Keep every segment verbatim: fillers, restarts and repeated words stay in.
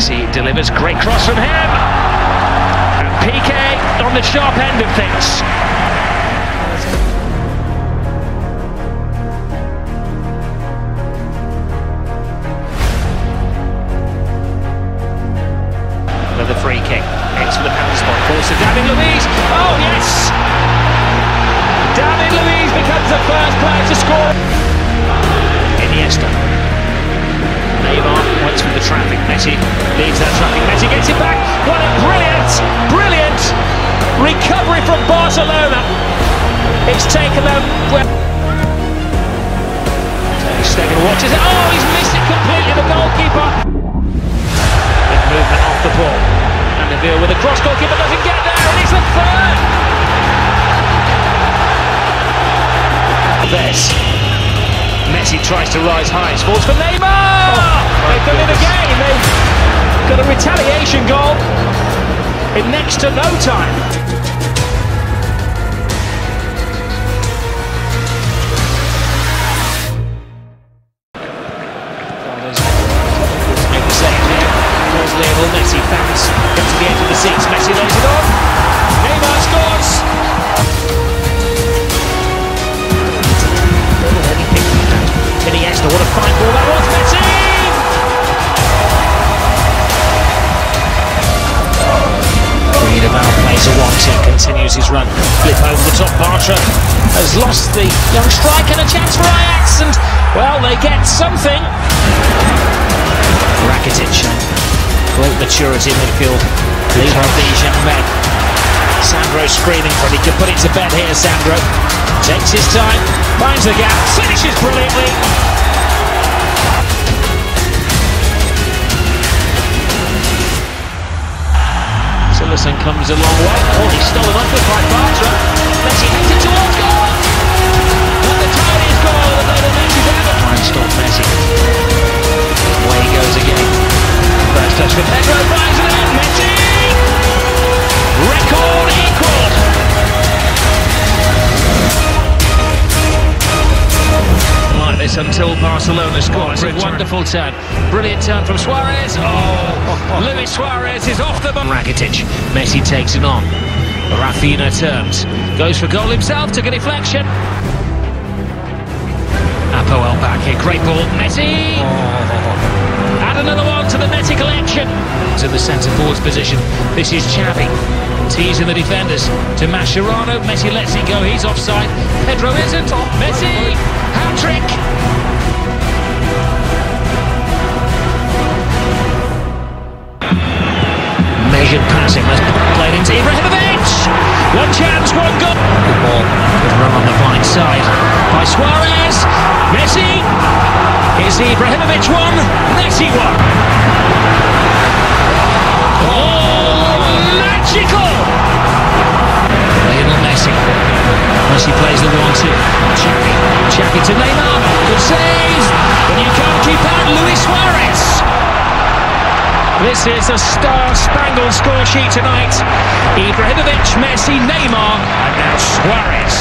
Kessi delivers, great cross from him, and Piqué on the sharp end of things. Another free kick, X for the penalty spot, falls to David Luiz. Oh yes! David Luiz becomes the first player to score. Iniesta. Neymar waits for the traffic. Messi leads that traffic. Messi gets it back. What a brilliant, brilliant recovery from Barcelona. It's taken them. Stegen watches it. Oh, he's missed it completely. The goalkeeper. Good movement off the ball. And Neville with a cross. Goalkeeper doesn't get there, and it's the third. This. Messi tries to rise high, scores for Neymar! Oh, they've done it again, they've got a retaliation goal in next to no time. Make the save here, calls Lionel Messi, fans come to the edge of the seats, Messi lays it on, Neymar scores! Iniesta, what a fine ball that was, Messi! Friedemel plays a one two, continues his run, flip over the top, Bartra has lost the young striker, and a chance for Ajax, and, well, they get something. Rakitic, great maturity in midfield, leader of the young men. Sandro screaming for it, he can put it to bed here, Sandro. Takes his time, finds the gap, finishes brilliantly. Silasson comes a long way. Oh, he's stolen off it by Bartra. Messi heads it towards goal. And the tiniest goal that Lionel Messi's ever. Try and stop Messi. Away he goes again. First touch for Pedro, finds it in. Messi! Record equalled. Like this until Barcelona scores. Oh, a wonderful turn. Brilliant turn from Suarez. Oh, Luis Suarez is off the ball. Rakitic. Messi takes it on. Rafinha turns. Goes for goal himself. Took a deflection. Apoel back here. Great ball. Messi. Oh. Add another one to the Messi collection. To the centre forwards position. This is Xavi. Teasing the defenders to Mascherano. Messi lets it go. He's offside. Pedro isn't. Messi. Hat-trick! Measured passing, that's played into Ibrahimovic! One chance, one goal! Good ball, good run on the blind side by Suarez! Messi! Here's the Ibrahimovic one, Messi one! Oh, magical! Lionel Messi. Messi plays the one two. Xavi. Xavi to Neymar. Good save. But you can't keep out Luis Suarez. This is a star-spangled score sheet tonight. Ibrahimovic, Messi, Neymar, and now Suarez.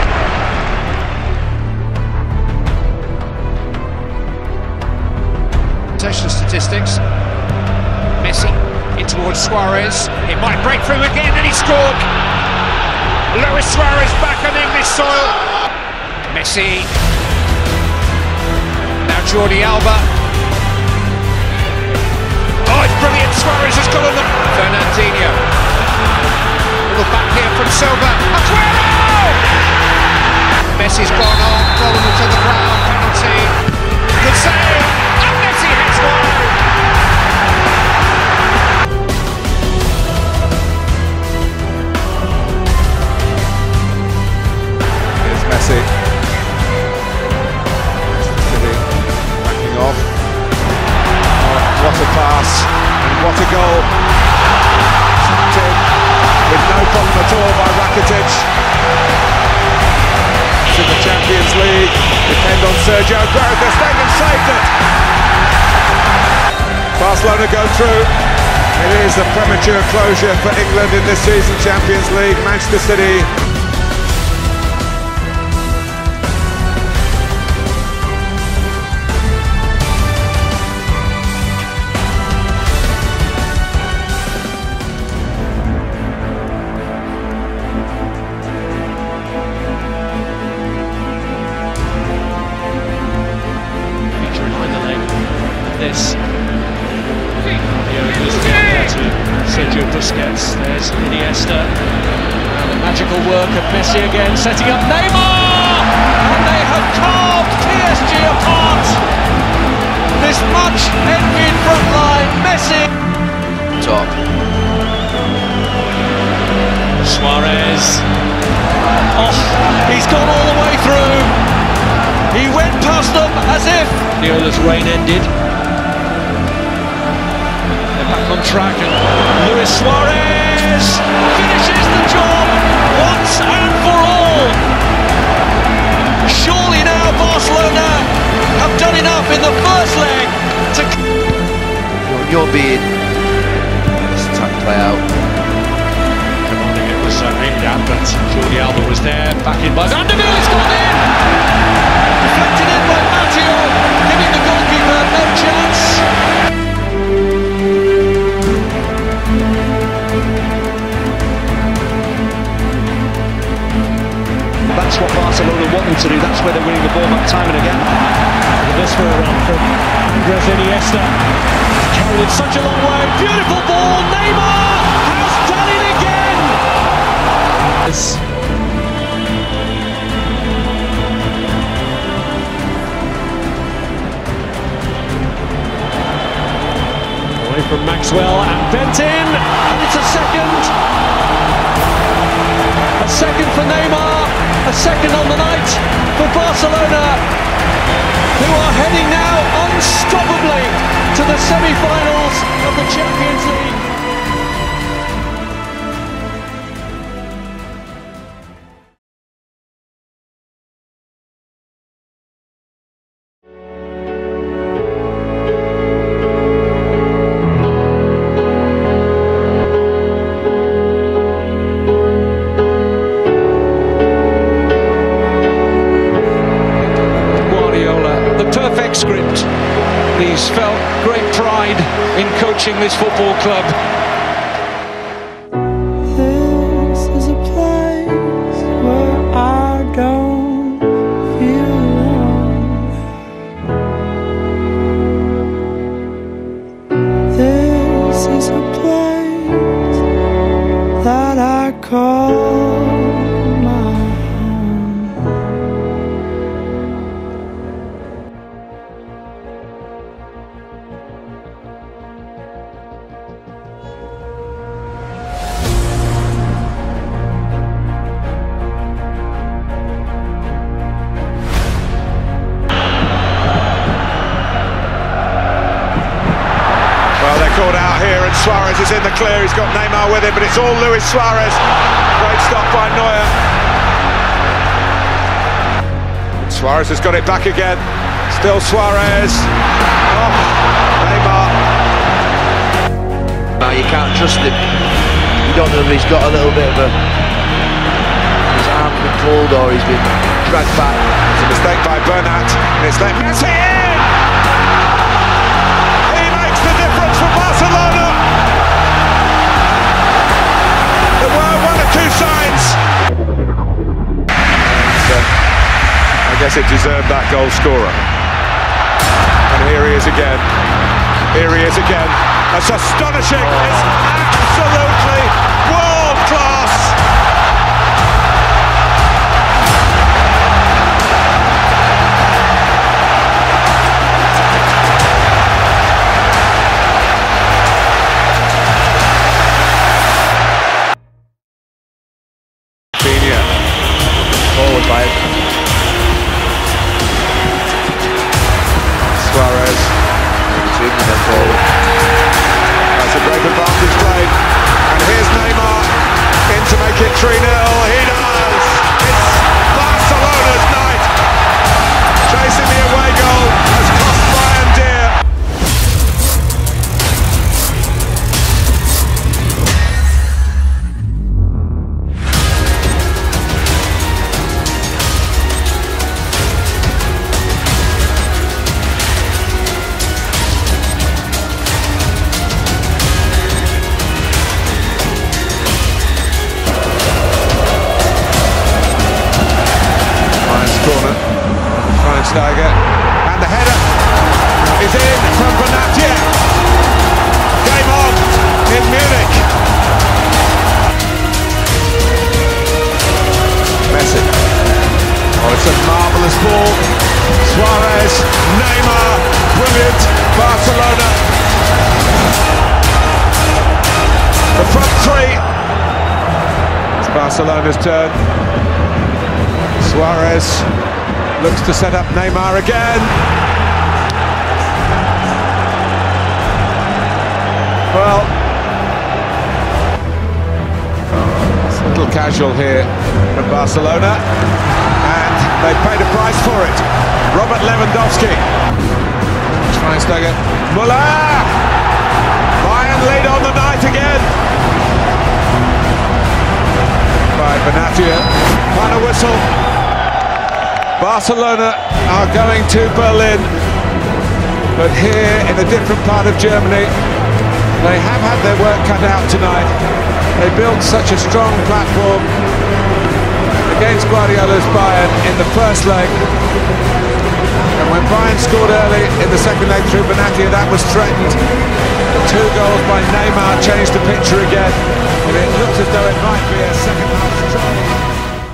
Possession statistics. Messi in towards Suarez. It might break through again, and he scored. Luis Suarez back on English soil. Messi. Now Jordi Alba. Oh, it's brilliant. Suarez has got on them. Fernandinho. Little back here from Silva. Aguero! Messi's gone on. Rolling to the ground. Penalty. Good save. And Messi hits wide. Messi, sitting, backing off. Oh, what a pass and what a goal! Tucked in with no problem at all by Rakitic. It's in the Champions League. Depend on Sergio Aguero. Stegen saved it. Barcelona go through. It is a premature closure for England in this season Champions League. Manchester City. this. To Sergio Busquets, there's Iniesta, and a magical work of Messi again, setting up Neymar, and they have carved P S G apart. This much envied front line, Messi. Top. Suarez. Oh, he's gone all the way through. He went past them as if Guardiola's reign ended. Back on track, and Luis Suarez finishes the job once and for all. Surely now Barcelona have done enough in the first leg to... You're being this attack play out. Commanding it was uh, aimed at, but Jordi Alba was there, back in by Van der Merwe, it's gone in! Deflected in by Matteo, giving the goalkeeper no chance. That's what Barcelona want them to do. That's where they're winning the ball back time and again. This for a run from Andres Iniesta. Carried it such a long way. Beautiful ball. Neymar has done it again. Yes. Away from Maxwell and bent in, and it's a second. A second for Neymar. A second on the night for Barcelona, who are heading now unstoppably to the semi-finals of the Champions League. Script. He's felt great pride in coaching this football club. This is a place where I don't feel alone. This is a place that I call my Caught out here, and Suarez is in the clear. He's got Neymar with him, but it's all Luis Suarez. Great stop by Neuer. Suarez has got it back again. Still Suarez. Oh, Neymar. Now you can't trust him. You don't know if he's got a little bit of a his arm controlled or he's been dragged back. It's a mistake by Bernat, and it's let Messi in. For Barcelona, there were one or two signs. So, I guess it deserved that goal scorer. And here he is again. Here he is again. That's astonishing. It's absolutely world class. Forward by it. Suarez. Between them forward. That's a great advantage played. And here's Neymar in to make it Barcelona. The front three. It's Barcelona's turn. Suarez looks to set up Neymar again. Well, it's a little casual here from Barcelona, and they paid a price for it. Robert Lewandowski. Schweinsteiger. Müller! Bayern lead on the night again. By Benatia. Final whistle. Barcelona are going to Berlin, but here in a different part of Germany, they have had their work cut out tonight. They built such a strong platform against Guardiola's Bayern in the first leg. And when Bayern scored early in the second leg through Benatia, that was threatened. The two goals by Neymar changed the picture again, and it looks as though it might be a second half struggle.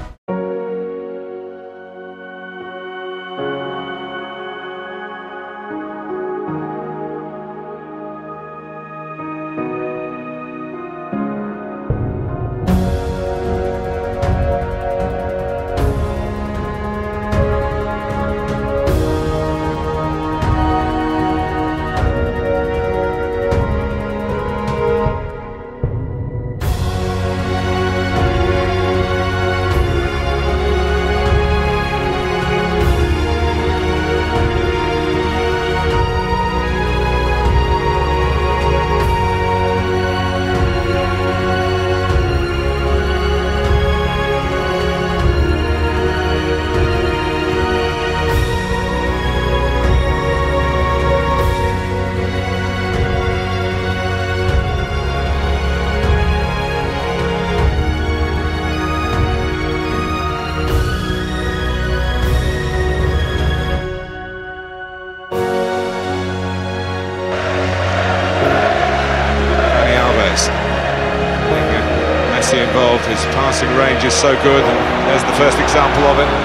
Kessi involved, his passing range is so good, and there's the first example of it.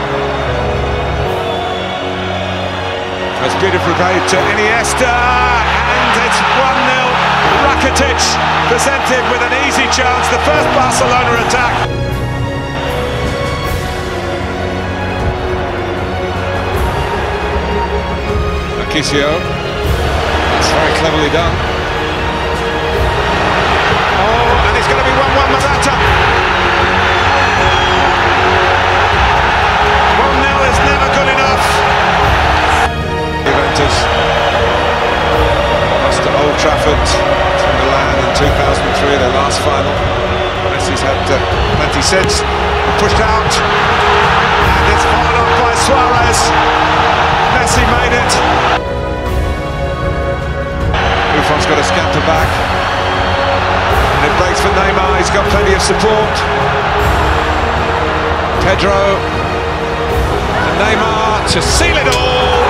It's beautiful play to Iniesta, and it's one nil. Rakitic presented with an easy chance, the first Barcelona attack. Marquisio, that's very cleverly done. Oh, and it's going to be one one Morata. one nil is never good enough. Juventus lost to Old Trafford to Milan in two thousand three, their last final. Messi's had uh, plenty since. Pushed out, and it's followed up by Suarez. Messi made it. Buffon's got to scamper back. And it breaks for Neymar, he's got plenty of support. Pedro and Neymar to seal it all.